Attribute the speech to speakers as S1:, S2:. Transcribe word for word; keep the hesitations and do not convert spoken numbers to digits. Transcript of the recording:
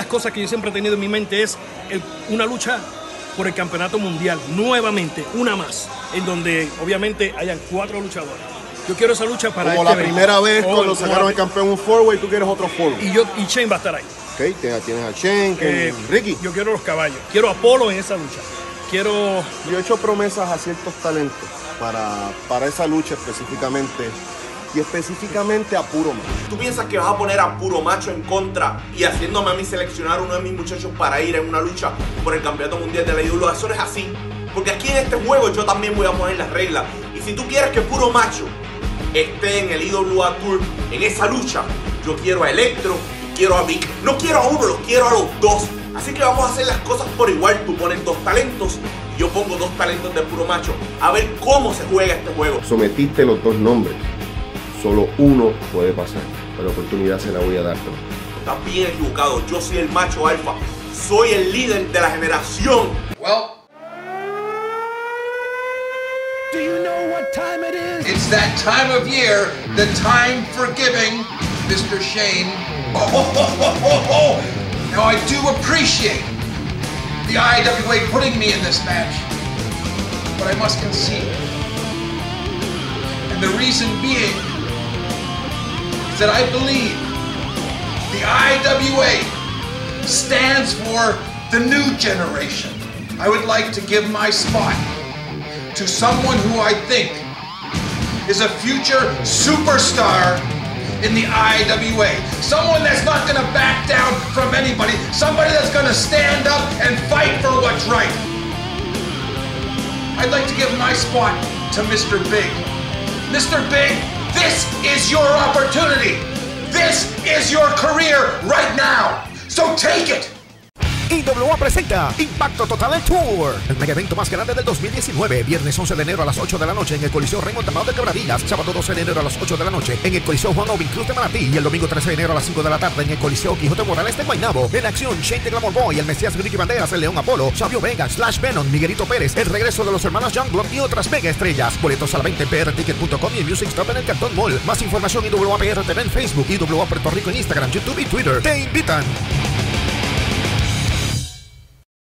S1: cosas que yo siempre he tenido en mi mente es el, una lucha por el campeonato mundial, nuevamente, una más, en donde obviamente hayan cuatro luchadores. Yo quiero esa lucha para
S2: como
S1: este
S2: la
S1: evento.
S2: primera vez
S1: oh,
S2: cuando sacaron
S1: la...
S2: el campeón un four-way, tú quieres otro four-way.
S1: Y, yo, y Shane va a estar ahí.
S2: Ok, tienes a Shane,
S1: Eh,
S2: Ricky.
S1: Yo quiero los caballos, quiero a Apolo en esa lucha. Quiero...
S2: Yo he hecho promesas a ciertos talentos para, para esa lucha específicamente. Y específicamente a Puro Macho.
S3: ¿Tú piensas que vas a poner a Puro Macho en contra y haciéndome a mí seleccionar uno de mis muchachos para ir en una lucha por el campeonato mundial de la I W A? Eso no es así. Porque aquí en este juego yo también voy a poner las reglas. Y si tú quieres que Puro Macho esté en el I W A Tour, en esa lucha, yo quiero a Electro y quiero a Vic. No quiero a uno, los quiero a los dos. Así que vamos a hacer las cosas por igual. Tú pones dos talentos y yo pongo dos talentos de Puro Macho. A ver cómo se juega este juego.
S2: Sometiste los dos nombres. Solo uno puede pasar, pero la oportunidad se la voy a dar.
S3: Estás bien equivocado, yo soy el macho alfa, soy el líder de la generación.
S4: Well,
S5: Do you know what time it is?
S4: it's that time of year, the time for giving, Mister Shane. Oh, oh, oh, oh, oh, oh. Now I do appreciate the I W A putting me in this match, but I must concede. And the reason being that I believe the I W A stands for the new generation. I would like to give my spot to someone who I think is a future superstar in the I W A. Someone that's not gonna back down from anybody. Somebody that's gonna stand up and fight for what's right. I'd like to give my spot to Mister Big. Mister Big, this is your opportunity. This is your career right now. So take it.
S5: I W A presenta Impacto Total Tour, el mega evento más grande del dos mil diecinueve. Viernes once de enero a las ocho de la noche en el Coliseo Raymond Damao de Quebradillas. Sábado doce de enero a las ocho de la noche en el Coliseo Juan Ovin Cruz de Manatí. Y el domingo trece de enero a las cinco de la tarde en el Coliseo Quijote Morales de Guaynabo. En acción, Shane the Glamour Boy, el Mesías Ricky Banderas, el León Apolo, Xavier Vega, Slash Venom, Miguelito Pérez, el regreso de los hermanos Youngblood y otras mega estrellas. Boletos a la venta en p r ticket punto com y en Music Stop en el Cantón Mall. Más información I W A P R T V en Facebook, I W A Puerto Rico en Instagram, YouTube y Twitter. ¡Te invitan!